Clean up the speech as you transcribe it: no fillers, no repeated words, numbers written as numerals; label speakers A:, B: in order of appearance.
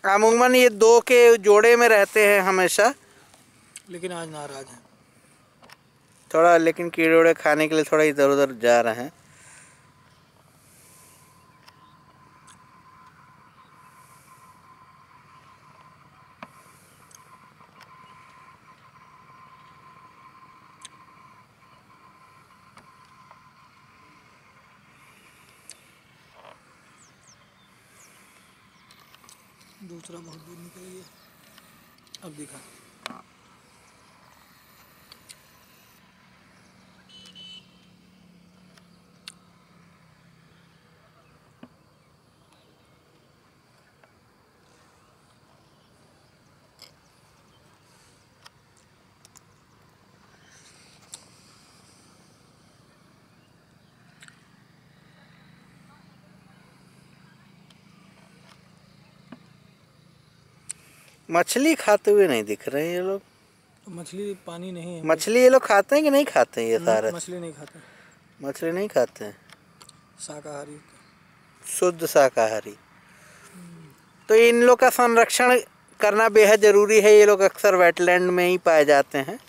A: अमूमन ये दो के जोड़े में रहते हैं हमेशा,
B: लेकिन आज नाराज हैं
A: थोड़ा, लेकिन कीड़े उड़े खाने के लिए थोड़ा इधर उधर जा रहे हैं।
B: दूसरा बहुत दूर निकल गया। अब दिखा।
A: मछली खाते हुए नहीं दिख रहे हैं ये लोग।
B: मछली पानी नहीं है।
A: मछली ये लोग खाते हैं कि नहीं खाते हैं? ये सारे
B: मछली नहीं खाते।
A: मछली नहीं खाते हैं,
B: शाकाहारी,
A: शुद्ध शाकाहारी। तो इन लोग का संरक्षण करना बेहद ज़रूरी है। ये लोग अक्सर वेटलैंड में ही पाए जाते हैं।